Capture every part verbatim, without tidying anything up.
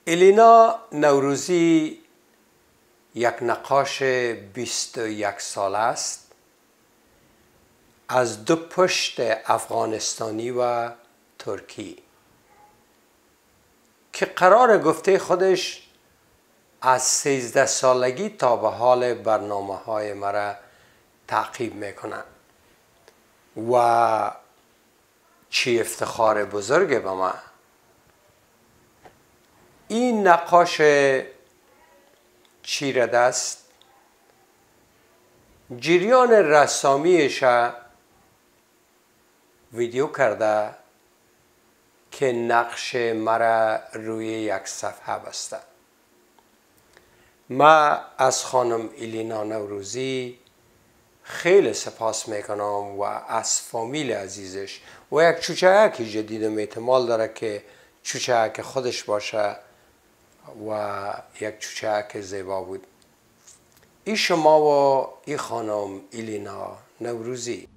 الینا نوروزی یک نقاش بیست و یک ساله است از دو پشت افغانستانی و ترکی که قرار گفته خودش از سیزده سالگی تا به حال برنامه های مرا تعقیب میکنه و چی افتخار بزرگ به من. این نقاش چیره دست جریان رسامیش ویدیو کرده که نقش مرا روی یک صفحه بسته. ما از خانم الینا نوروزی خیلی سپاس میکنم و از فامیل عزیزش و یک چوچه‌ک جدیدم احتمال داره که چوچه‌ک خودش باشه و یک چوچه‌ک زیبا بود. این شما و این خانم الینا نوروزی.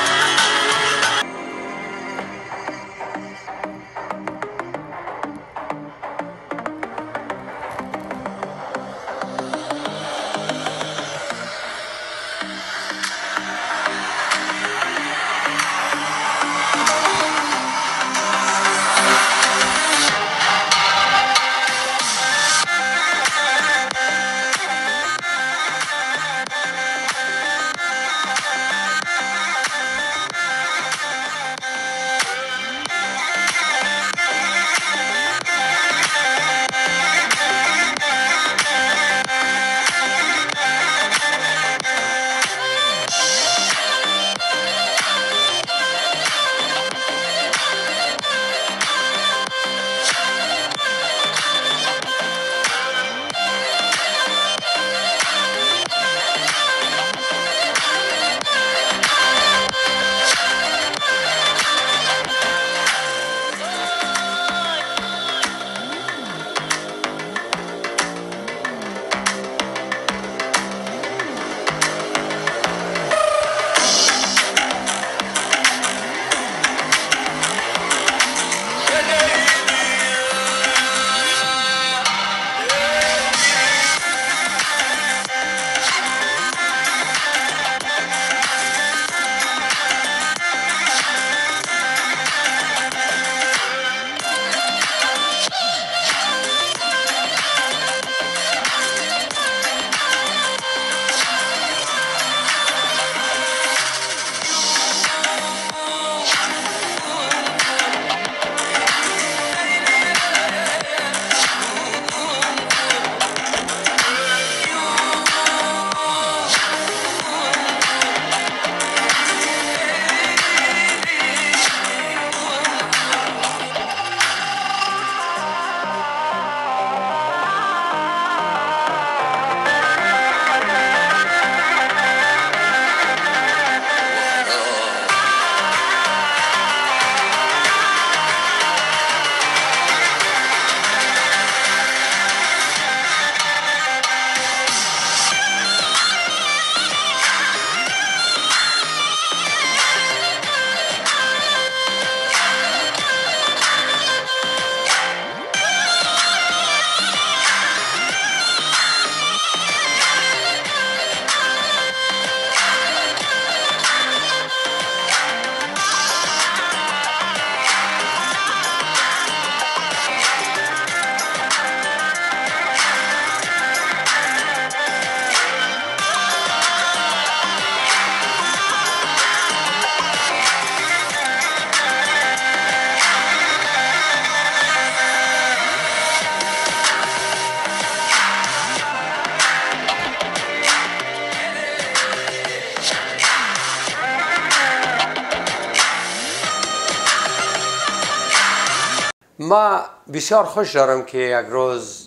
ما بسیار خوش دارم که یک روز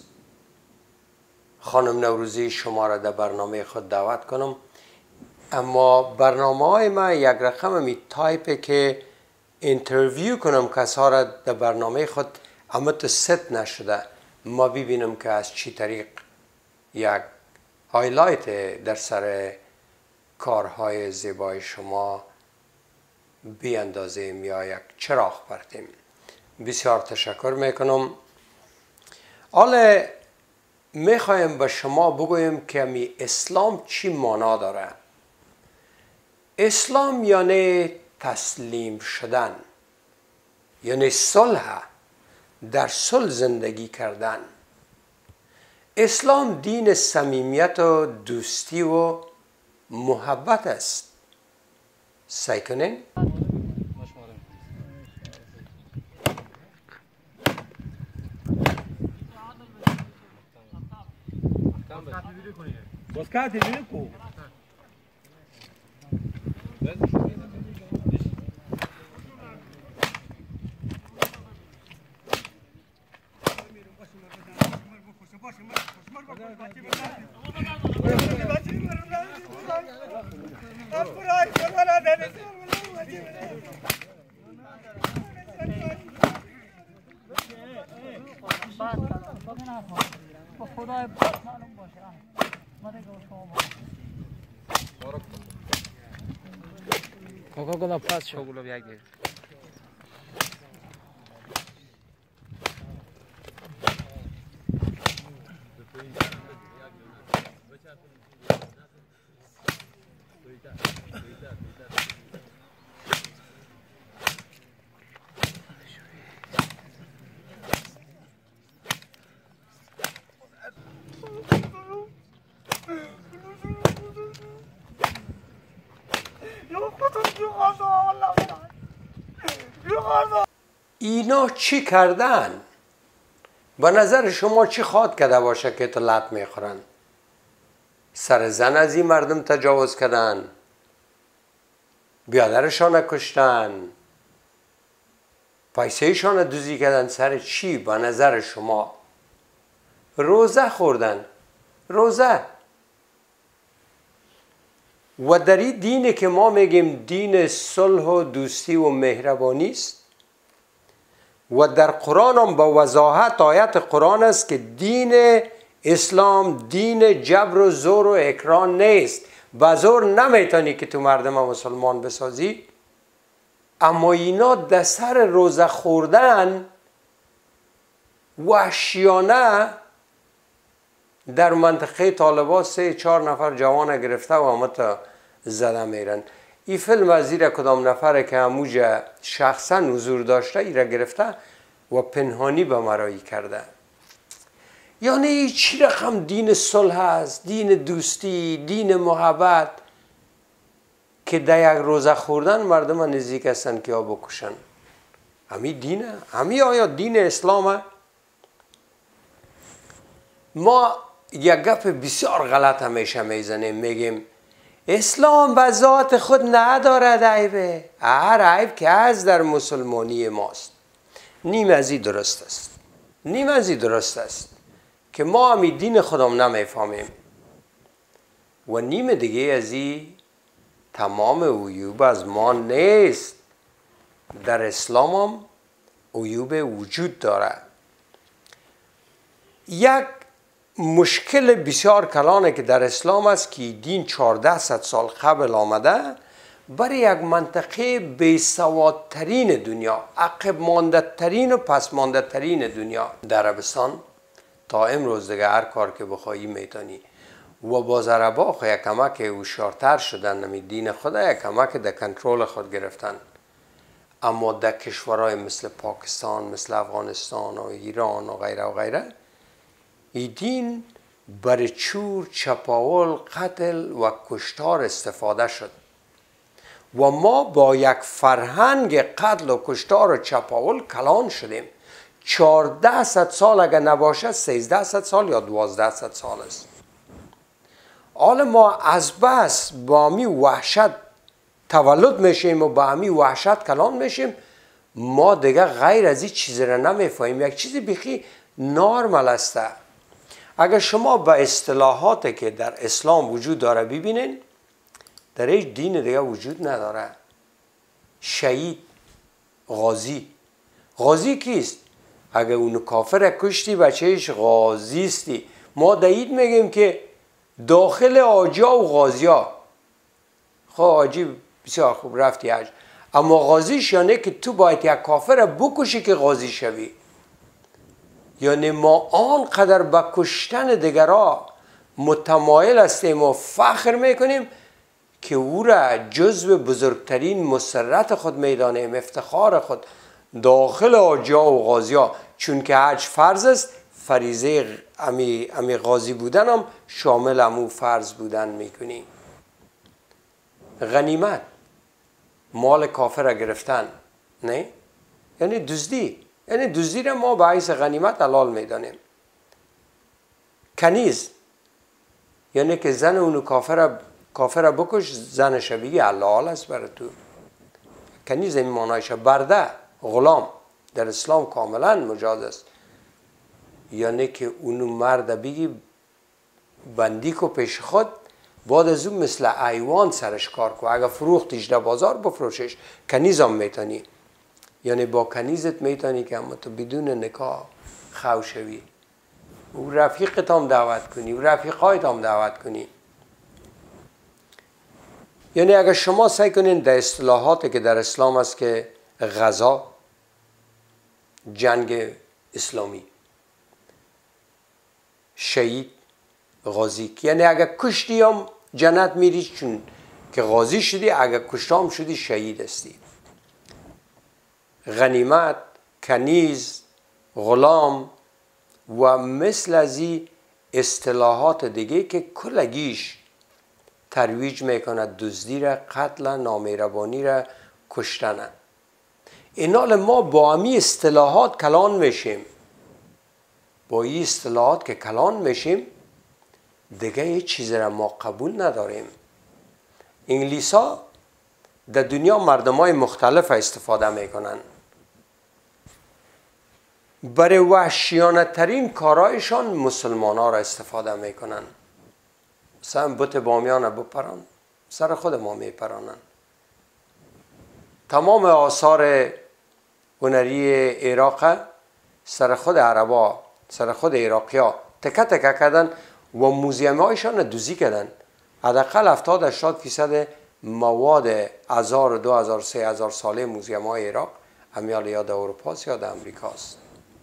خانم نوروزی شما را در برنامه خود دعوت کنم، اما برنامه های ما یک رقم می تایپه که اینترویو کنم کسا را در برنامه خود، اما تو ست نشده. ما ببینم که از چی طریق یک هایلایت در سر کارهای زیبای شما بیاندازیم یا یک چراغ پرتیم. بسیار تشکر میکنم. حالا میخوایم به شما بگویم که می اسلام چی معنا داره. اسلام یعنی تسلیم شدن، یعنی صلح، در صلح زندگی کردن. اسلام دین صمیمیت و دوستی و محبت است. سعی کنین. Koga gula pas şo gula bir yer. اینا چی کردن؟ به نظر شما چی خواد کرده باشه که تو لط میخورن؟ سر زن از این مردم تجاوز کردن، بیادرشان کشتن، پیسه شان دوزی کردن. سر چی به نظر شما؟ روزه خوردن. روزه. و در این دینی که ما میگیم دین صلح و دوستی و مهربانی است، و در قرآن هم با وضاحت آیت قرآن است که دین اسلام دین جبر و زور و اکراه نیست. با زور نمیتونی که تو مردم مسلمان بسازی. اما اینا در سر روزه خوردن وحشیانه در منطقه طالبان سه چهار نفر جوان گرفته و همه زده میرن. این فیلم از زیر کدام نفره که هموجه شخصا حضور داشته ایره گرفته و پنهانی به مرایی کرده. یعنی این چی رقم دین صلح است، دین دوستی، دین محبت که در یک روزه خوردن مردم نزدیک هستن که ها بکشن؟ همی دینه؟ همی آیا دین اسلامه؟ ما یک گپ بسیار غلط همیشه میزنیم، میگیم اسلام به ذات خود ندارد عیبه. هر عیب که از در مسلمانی ماست. نیم از این درست است. نیم از این درست است که ما همی دین خودم نمیفهمیم و نیم دیگه از این تمام عیوب از ما نیست. در اسلام هم عیوب وجود داره. یک مشکل بسیار کلانه که در اسلام است که دین چهارده صد سال قبل آمده برای یک منطقه بیسوادترین دنیا، عقب مانده ترین و پس مانده ترین دنیا، در عربستان تا امروز دیگه هر کار که بخوایی میتونی. و باز عربا خو یک کمک هوشیارتر شدن، نمی دین خدا یک کمک در کنترل خود گرفتن. اما در کشورهای مثل پاکستان، مثل افغانستان و ایران و غیره و غیره، این دین برای چور، چپاول، قتل و کشتار استفاده شد. و ما با یک فرهنگ قتل و کشتار و چپاول کلان شدیم. چهارده صد سال اگر نباشه سیزده صد سال یا دوازده صد سال است. حالا ما از بس با همی وحشت تولد میشیم و با همی وحشت کلان میشیم، ما دیگه غیر از این چیزی را نمیفهمیم. یک چیزی بیخی نارمل است. اگر شما به اصطلاحاتی که در اسلام وجود داره ببینین، در هیچ دین دیگه وجود نداره. شهید، غازی. غازی کیست؟ اگر اون کافر کشتی بچهش غازی استی. ما دید میگیم که داخل آجا و غازیا. خب آجی بسیار خوب رفتی حج، اما غازیش یعنی که تو باید یک کافر بکشی که غازی شوی. یعنی ما آنقدر به کشتن دیگرها متمایل هستیم و فخر میکنیم که او را جزو بزرگترین مسرت خود میدانیم، افتخار خود داخل آجیا و غازیا. چون که حج فرض است، فریضه امی, امی غازی بودن هم شامل امو فرض بودن میکنیم. غنیمت، مال کافر را گرفتن، نه؟ یعنی دزدی، یعنی دزدی را ما به حیث غنیمت حلال میدانیم. کنیز، یعنی که زن اونو کافر کافر بکش، زنش بگی حلال است برای تو. کنیز این معنایش. برده، غلام، در اسلام کاملا مجاز است. یعنی که اونو مرد بگی بندی کو پیش خود، بعد از اون مثل ایوان سرش کار کو. اگر فروختیش در بازار بفروشش، کنیز هم میتونی. یعنی با کنیزت میتونی که اما تو بدون نکاح خو شوی، او رفیقت هم دعوت کنی، او رفیقایت هم دعوت کنی. یعنی اگر شما سعی کنین در اصطلاحاتی که در اسلام است که غزا، جنگ اسلامی، شهید، غازی، یعنی اگر کشتی هم جنت میری چون که غازی شدی، اگر کشتام شدی شهید هستی. غنیمت، کنیز، غلام و مثل از این اصطلاحات دیگه که کلگیش ترویج میکند دزدی را، قتل، نامهربانی را، کشتن. اینال ما با امی اصطلاحات کلان میشیم. با این اصطلاحات که کلان میشیم دیگه هیچ چیز را ما قبول نداریم. انگلیس ها در دنیا مردم های مختلف استفاده میکنن. برای وحشیانه ترین کارایشان مسلمان ها را استفاده میکنن. مثلا بت بامیان بپران، سر خود ما میپرانن. تمام آثار هنری عراق سر خود عربا، سر خود عراقی ها تکه تکه کردن و موزیم هایشان دوزی کردن. حداقل هفتاد هشتاد فیصد مواد هزار دو هزار سه هزار ساله موزیم های عراق امیال یا در اروپا یا در امریکاست.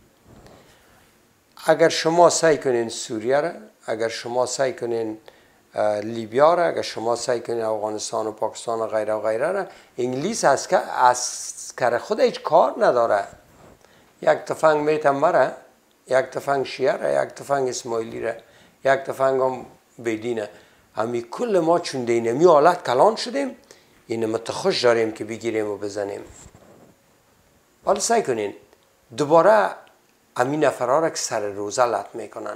اگر شما سعی کنین سوریه را، اگر شما سعی کنین لیبیا را، اگر شما سعی کنین افغانستان و پاکستان و غیره و غیره را، انگلیس از که از کار خود هیچ کار نداره. یک تفنگ میتم مره، یک تفنگ شیعه را، یک تفنگ اسماعیلی را، یک تفنگ هم بیدینه. همی کل ما چون دینمی حالت کلان شدیم، این متخوش داریم که بگیریم و بزنیم. حالا سعی کنین دوباره امین نفرها را که سر روزه لط میکنن.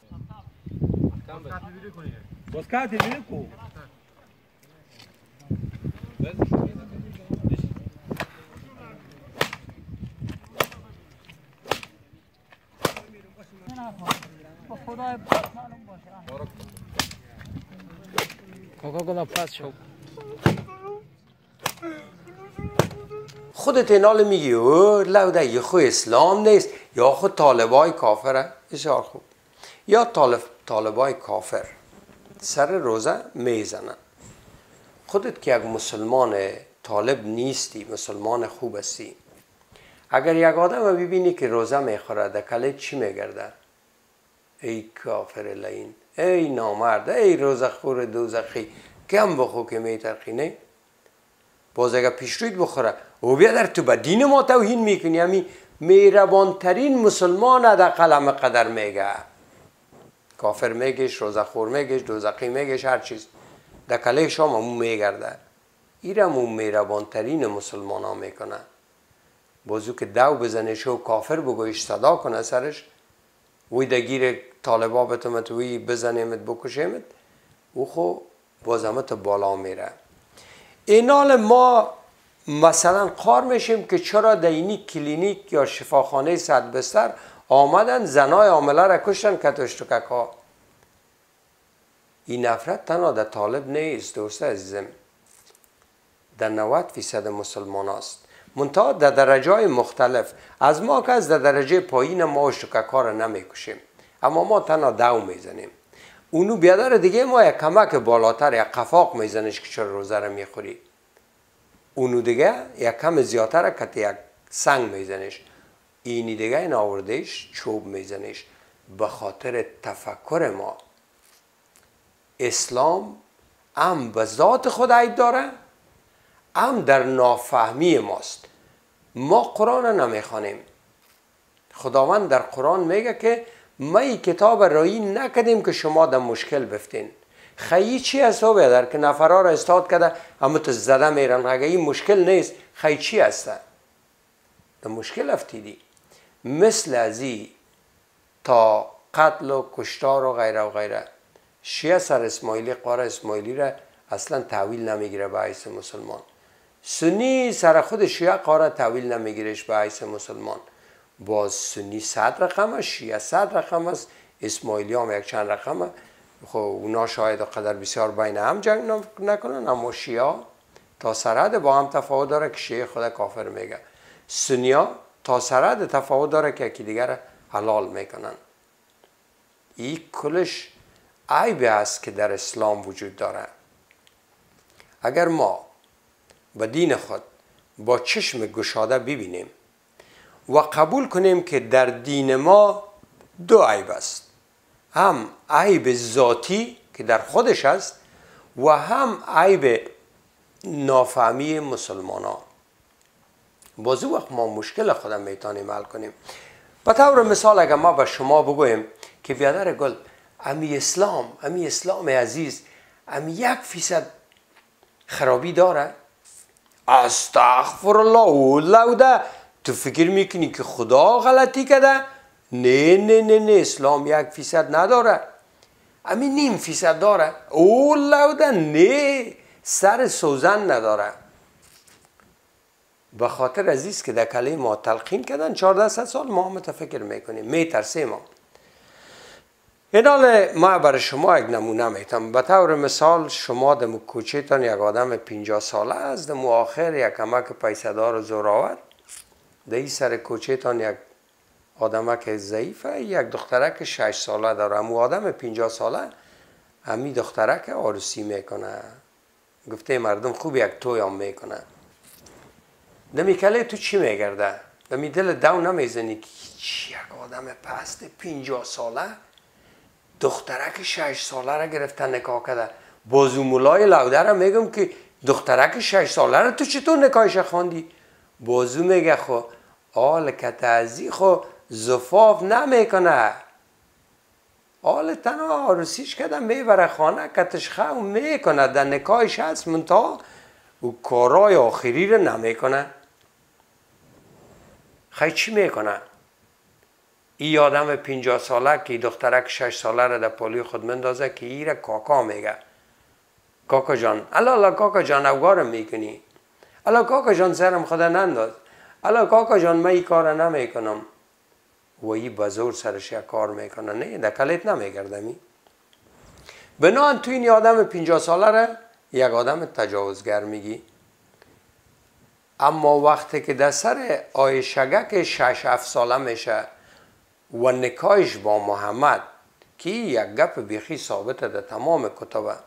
کوکاکولا پس شو. خودت اینال میگی او لوده یه خو اسلام نیست یا خود طالبای کافره. بسیار خوب. یا طالب طالبای کافر سر روزه میزنن. خودت که یک مسلمان طالب نیستی، مسلمان خوب هستی، اگر یک آدم ببینی که روزه میخوره در کله چی میگرده؟ ای کافر لعین، ای نامرد، ای روزخور دوزخی، کم بخو که میترخی. نه باز اگر پیشرویت بخوره او بیا در تو به دین ما توهین میکنی. همی میربانترین مسلمان در قلم قدر میگه، کافر میگش، روزخور میگش، دوزخی میگش، هر چیز در کله شام همون میگرده. ایرم اون میربانترین مسلمان ها میکنه. بازو که دو بزنه شو کافر بگویش صدا کنه سرش، وی دگیر طالبا بتمت وی بزنیمت بکشیمت، او خو بازمت بالا میره. اینال ما مثلا قار میشیم که چرا در اینی کلینیک یا شفاخانه صد بستر آمدن زنای حامله را کشتن کتشتکک ها. این نفرت تنها در طالب نیست دوست عزیزم، در نود فیصد مسلمان است. منتها در درجه های مختلف. از ما که از در درجه پایین ما شکک ها را نمیکشیم، اما ما تنها دو میزنیم. اونو بیادر دیگه ما یک کمک بالاتر یک قفاق میزنش که چرا روزه را میخوری. اونو دیگه یک کم زیادتر کت یک سنگ میزنش. اینی دیگه این آوردهش چوب میزنش. به خاطر تفکر ما اسلام هم به ذات خود عیب داره، هم در نافهمی ماست. ما قرآن نمیخوانیم. خداوند در قرآن میگه که ما این کتاب رایی نکردیم که شما در مشکل بفتین. خیلی چی هست او بیادر که نفرها را استاد کرده اما تو زده میرن. اگه این مشکل نیست خیلی چی هست؟ در مشکل افتیدی. مثل ازی تا قتل و کشتار و غیره و غیره. شیعه سر اسماعیلی قاره اسماعیلی را اصلا تحویل نمیگیره به حیث مسلمان. سنی سر خود شیعه قاره تحویل نمیگیرش به حیث مسلمان. باز سنی صد رقم است، شیعه صد رقم است، اسماعیلی هم یک چند رقم است. خب اونا شاید قدر بسیار بین هم جنگ نکنن، اما شیعه تا سرحد با هم تفاوت داره که شیعه خود کافر میگه. سنی ها تا سرحد تفاوت داره که یکی دیگر حلال میکنن. این کلش عیبی است که در اسلام وجود داره. اگر ما به دین خود با چشم گشاده ببینیم و قبول کنیم که در دین ما دو عیب است، هم عیب ذاتی که در خودش است و هم عیب نافهمی مسلمان ها، بازو وقت ما مشکل خودم میتونیم حل کنیم. به طور مثال اگر ما به شما بگویم که بیادر گل امی اسلام امی اسلام عزیز امی یک فیصد خرابی داره، استغفر الله و لوده، تو فکر میکنی که خدا غلطی کرده؟ نه نه نه نه، اسلام یک فیصد نداره، امی نیم فیصد داره. او لوده نه، سر سوزن نداره. به خاطر عزیز که در کله ما تلقین کردن چهارده سال ما متفکر میکنیم، میترسیم ما. این حال ما برای شما یک نمونه میتونم. به طور مثال شما در کوچه تان یک آدم پنجاه ساله است، در آخر یک کمک پیسه دار و زوراور، در این سر کوچه تان یک آدم که ضعیفه، یک دخترک شش ساله داره. امو آدم پنجاه ساله همی دخترک عروسی میکنه، گفته مردم خوب یک توی هم میکنه. دمی کله تو چی میگرده؟ دمی دل دو نمیزنی که یک آدم پست پنجاه ساله دخترک شش ساله را گرفتن نکاح کرده. بازو مولای لوده را میگم که دخترک شش ساله را تو چطور نکاحش خواندی؟ بازو میگه خو آل کتازی خو زفاف نمیکنه، آل تنها عروسیش کده میبره خانه کتش خو میکنه، در نکاحش هست منتها و کارای آخری را نمیکنه. خیلی چی میکنه؟ ای آدم پنجاه ساله که دخترک شش ساله را در پالی خود مندازه که ای را کاکا میگه. کاکا جان، الا الا کاکا جان اوگارم میکنی، الا کاکا جان سرم خدا ننداز، الا کاکا جان من ای کار نمیکنم. و ای بزرگ سرش یک کار میکنه، نه در کلیت نمیگردمی. بنان تو این آدم پنجاه ساله را یک آدم تجاوزگر میگی. اما وقتی که در سر آیشگک شش هفت ساله میشه و نکاحش با محمد که یک گپ بیخی ثابته در تمام کتبه،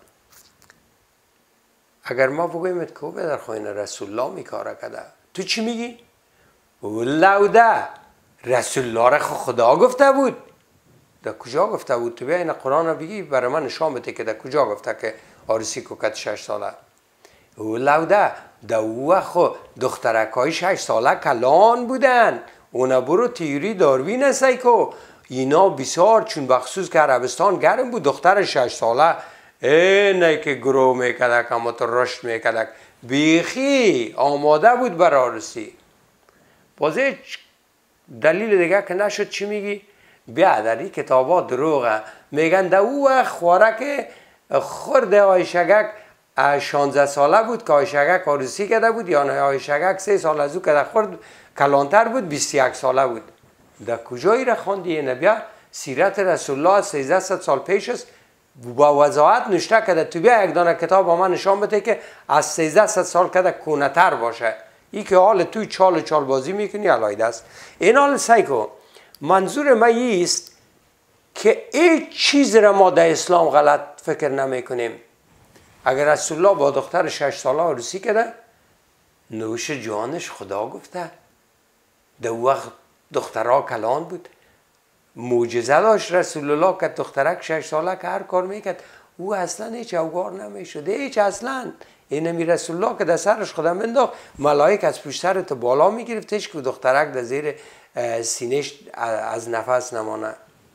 اگر ما بگویم که او در خواهین رسول الله میکاره کده، تو چی میگی؟ لوده رسول الله را خدا گفته بود. در کجا گفته بود؟ تو بیا این قرآن را بگی برای من نشان بده که در کجا گفته که عروسی کوکت شش ساله. او لوده در او وقت دخترک های شش ساله کلان بودن. اونا برو تیوری داروین هستی که اینا بسیار چون بخصوص که عربستان گرم بود، دختر شش ساله اینه که گروه میکدک اما تو رشد میکدک بیخی آماده بود برای عروسی. بازه دلیل دیگه که نشد چی میگی؟ بیا در این کتابا دروغه، میگن در او وقت خوارک خورد آیشگک شانزده ساله بود که آیشگک عروسی کرده بود، یا نه آیشگک سه سال از او که خورد کلانتر بود بیست و یک ساله بود. در کجایی را خواندی؟ نبیا سیرت رسول الله سیزده سال پیش است، با وضاحت نوشته کرده. تو بیا یک دانه کتاب با من نشان بده که از سیزده سال کده کونتر باشه. ای که حال توی چال چال بازی میکنی علایده است. این حال سایکو منظور من ایست که این چیز را ما در اسلام غلط فکر نمی کنیم. اگر رسول الله با دختر شش ساله عروسی کرده، نوش جانش خدا گفته. در وقت دخترها کلان بود. معجزه داشت رسول الله که دخترک شش ساله که هر کار میکرد او اصلا هیچ اوگار نمیشد، هیچ اصلا. اینمی رسول الله که در سرش خودم منداخت، ملائک از پشت سرت بالا میگرفتش که دخترک در زیر سینهش از نفس نمانه.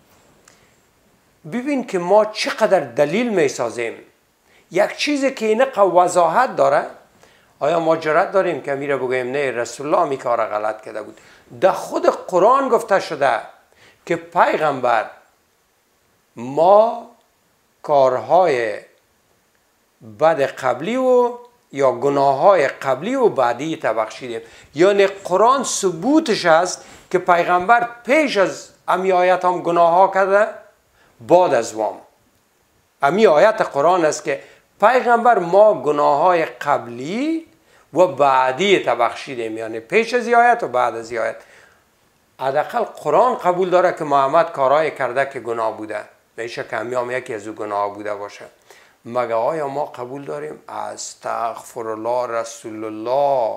ببین که ما چقدر دلیل میسازیم. یک چیزی که اینه وضاحت داره، آیا ما جرأت داریم که میره بگویم نه رسول الله می کار غلط کرده بود؟ در خود قرآن گفته شده که پیغمبر ما کارهای بد قبلی و یا گناههای قبلی و بعدی تا بخشیدیم. یعنی قرآن ثبوتش است که پیغمبر پیش از امی آیت هم گناه ها کرده، بعد از وام. امی آیت قرآن است که پیغمبر ما گناه های قبلی و بعدی تا بخشیدیم، یعنی پیش از آیت و بعد از آیت. حداقل قرآن قبول داره که محمد کارهای کرده که گناه بوده، میشه که همی هم یکی از او گناه بوده باشه. مگه آیا ما قبول داریم استغفر الله رسول الله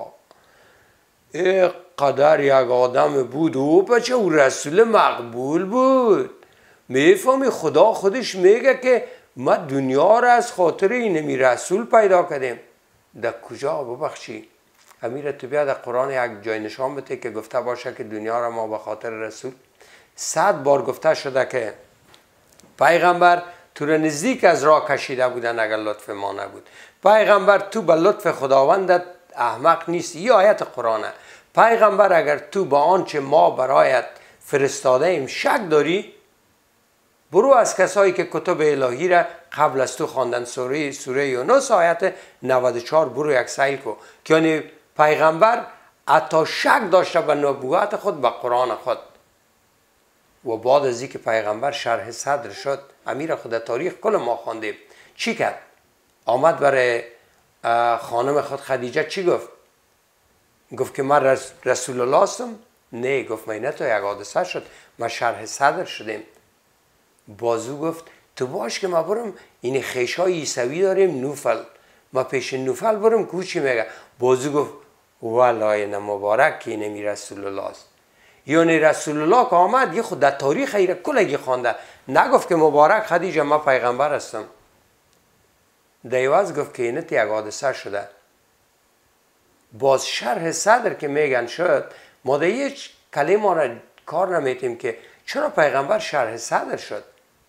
ای قدر یک آدم بود او بچه او رسول مقبول بود؟ میفهمی خدا خودش میگه که ما دنیا را از خاطر اینمی رسول پیدا کردیم. در کجا ببخشی؟ امیر تو بیا در قرآن یک جای نشان بده که گفته باشه که دنیا را ما به خاطر رسول. صد بار گفته شده که پیغمبر تو را نزدیک از راه کشیده بودن اگر لطف ما نبود. پیغمبر تو به لطف خداوندت احمق نیستی. این آیت قرآنه. پیغمبر اگر تو با آنچه ما برایت فرستاده ایم شک داری، برو از کسایی که کتب الهی را قبل از تو خواندن، سوره سوره یونس آیت نود و چهار، برو یک سیل کو. که یعنی پیغمبر حتی شک داشته به نبوت خود، به قرآن خود. و بعد از اینکه پیغمبر شرح صدر شد، امیر خود تاریخ کل ما خواندیم، چی کرد؟ آمد برای خانم خود خدیجه چی گفت؟ گفت که من رسول الله هستم؟ نه، گفت من نه، تو یک حادثه شد، ما شرح صدر شدیم. بازو گفت تو باش که ما برم این خیشای عیسوی داریم نوفل، ما پیش نوفل برم کو چی میگه؟ بازو گفت والله نه مبارک که اینمی رسول الله است. یعنی رسول الله که آمد یه خود در تاریخ ایره کلگی خوانده، نگفت که مبارک خدیجه ما پیغمبر هستم. دیواز گفت که اینت یک حادثه شده. باز شرح صدر که میگن شد، ما در هیچ کلمه را کار نمیتیم که چرا پیغمبر شرح صدر شد،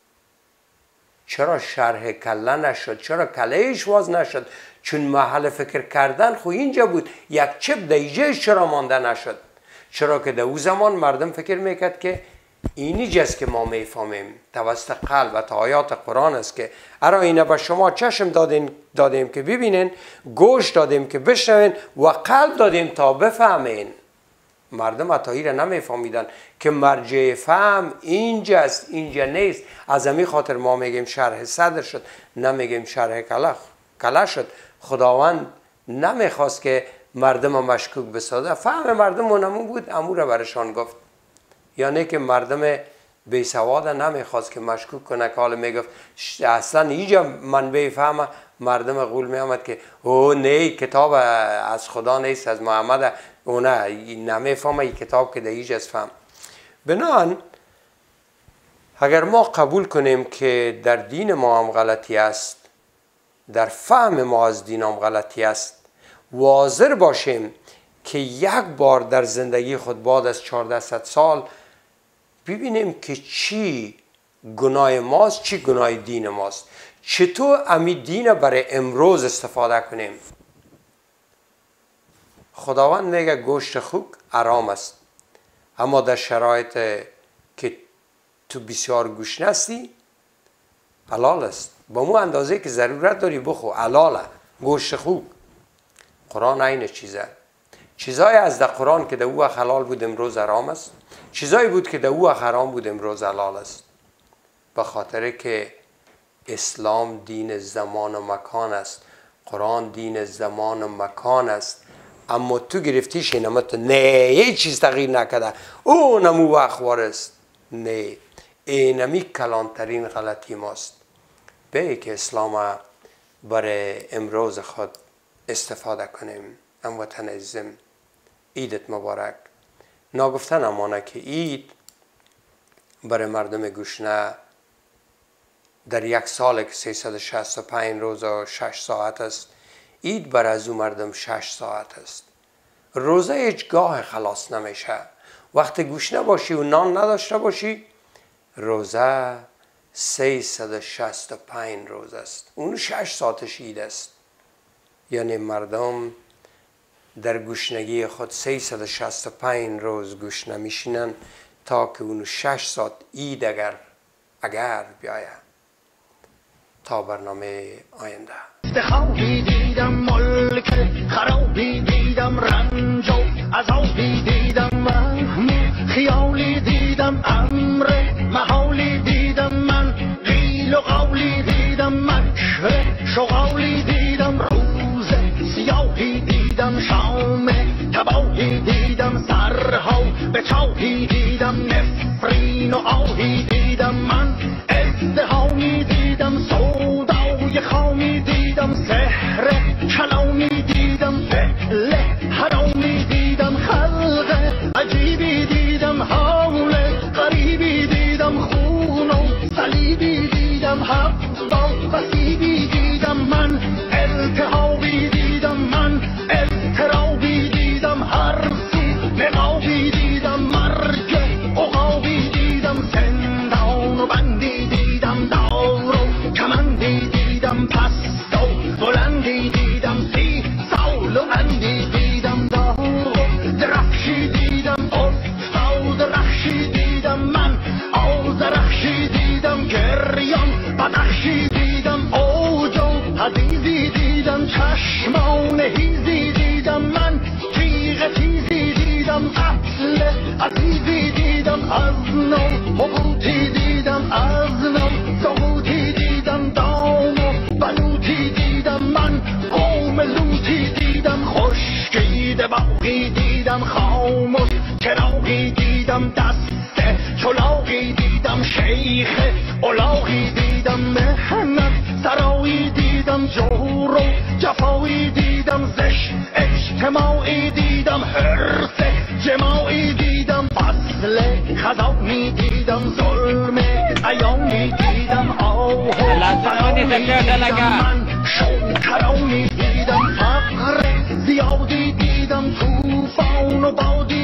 چرا شرح کله نشد، چرا کلهش واز نشد؟ چون محل فکر کردن خو اینجا بود، یک چپ دیجهش چرا مانده نشد؟ چرا که در او زمان مردم فکر میکرد که اینی جست که ما میفهمیم توسط قلب و آیات قرآن است که ارا اینه به شما چشم دادیم, دادیم که ببینین، گوش دادیم که بشنوین و قلب دادیم تا بفهمین. مردم حتی را نمیفهمیدن که مرجع فهم اینجاست، اینجا نیست. از همین خاطر ما میگیم شرح صدر شد، نمیگیم شرح کله کله شد. خداوند نمیخواست که مردم مشکوک بسازه، فهم مردم اونمون بود، امور برشان گفت. یعنی که مردم بی سواد نمیخواست که مشکوک کنه، که حالا میگفت اصلا اینجا منبع فهم مردم قول میامد که او نه کتاب از خدا نیست، از محمد، اونه نمیفهمه این کتاب که دیج از فهم. بنان اگر ما قبول کنیم که در دین ما هم غلطی است، در فهم ما از دین هم غلطی است، حاضر باشیم که یک بار در زندگی خود بعد از چهارده سال ببینیم که چی گناه ماست، چی گناه دین ماست، چطور امی دین برای امروز استفاده کنیم. خداوند میگه گوشت خوک حرام است، اما در شرایط که تو بسیار گوشت هستی حلال است. با مو اندازه که ضرورت داری بخو، حلاله گوشت خوک. قرآن این چیزه. چیزای از در قرآن که در او حلال بود امروز حرام است، چیزایی بود که در او حرام بود امروز حلال است. به خاطر که اسلام دین زمان و مکان است، قرآن دین زمان و مکان است. اما تو گرفتیش اینما تو نه هیچ چیز تغییر نکده، او نمو اخبار است. نه، اینمی کلانترین غلطی ماست. به که اسلام برای امروز خود استفاده کنیم. هموطن عزیزم، عیدت مبارک. ناگفته نمانه که عید برای مردم گشنه در یک سال که سیصد و شصت و پنج روز و شش ساعت است، عید بر از او مردم شش ساعت است. روزه هیچ گاه خلاص نمیشه. وقتی گشنه باشی و نان نداشته باشی، روزه سیصد و شصت و پنج روز است. اون شش ساعتش عید است. یعنی مردم در گشنگی خود سیصد و شصت و پنج روز گشنه میشینن تا که اون شش ساعت عید اگر اگر بیاید. تا برنامه آینده. خواهی دیدم ملک خرابی دیدم رنج و عذابی دیدم وهم خیالی دیدم امر محالی دیدم من قیل و قولی دیدم مکر شغالی دیدم روز سیاهی دیدم شام تباهی دیدم سرها به چاهی دیدم نفرین و آهی دیدم من ازدهامی دیدم سودای خامی دیدم سحر کلامی دیدم فعل حرامی دیدم خلق عجیبی دیدم حال غریبی دیدم خون و صلیبی دیدم حق با بسیبی دیدم من التهابی دیدم من اضطرابی دیدم هر سو نقابی دیدم مرگ عقابی دیدم زندان و بندی دیدم دار و کمندی دیدم پست و بلندی دیدم سی سال و اندی دیدم دار و درخشی دیدم استاد رخشی دیدم من آزرخشی دیدم گریان بدخشی دیدم اوج و حدیدی دیدم چشمان هیزی دیدم من تیغ تیزی دیدم قتل عزیزی دیدم از نو حبوطی دیدم از نو سقوطی دیدم دام و بلوطی دیدم من قوم لوطی دیدم خشکیده باقی دیدم خاموش چراغی دیدم دست چلاقی دیدم شیخ الاغی دیدم مهنت سرایی دیدم جور و جفایی دیدم زش اجتماعی دیدم حرس جماعی دیدم فصل خزانی دیدم ظلم ایامی دیدم آه فرانی دیدم من شوکرانی دیدم فقر زیادی دیدم توفان و بادی